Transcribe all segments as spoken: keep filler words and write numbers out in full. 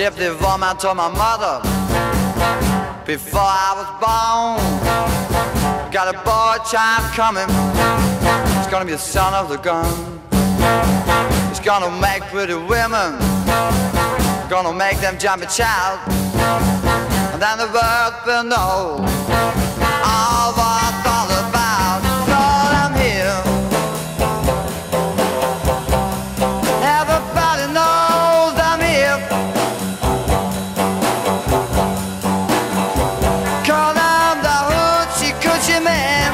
gypsy woman told my mother before I was born, got a boy child coming. It's gonna be the son of the gun. It's gonna make pretty women, gonna make them jump a child. And then the world will know all what it's all about. Lord, I'm here. Everybody knows I'm here. 'Cause I'm the Hoochie Coochie man.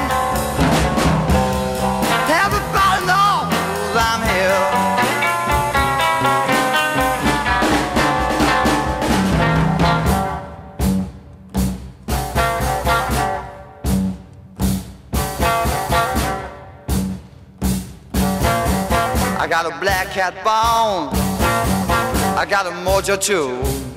Everybody knows I'm here. I got a black cat bone, I got a mojo too.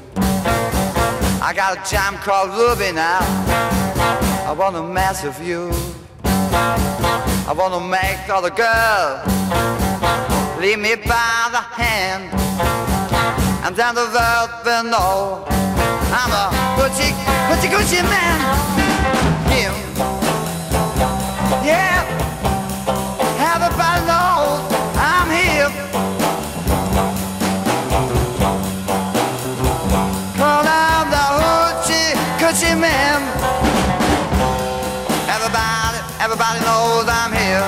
I got a jam called Ruby now. I wanna mess with you. I wanna make all the girls lead me by the hand, and then the world will know I'm a Hoochie, Hoochie, Coochie man. Him, yeah. Everybody knows I'm here. 'Cause I'm the Hoochie Coochie man. Everybody, everybody knows I'm here.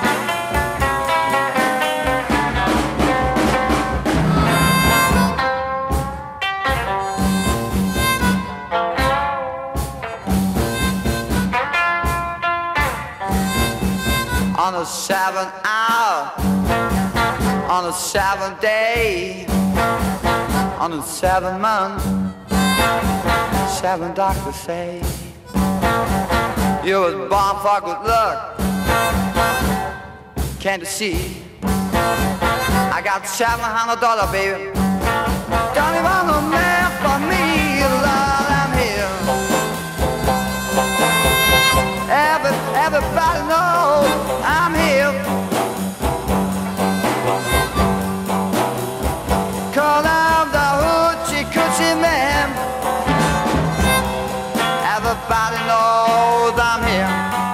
On the seventh hour, on the seventh day, on the seventh month, seven doctors say you was born for good luck. Can't you see? I got seven hundred dollars, baby. Don't you want no man for me, Lord, I'm here. Every, everybody knows I'm here. 'Cause I'm the Hoochie Coochie man. Everybody knows I'm here.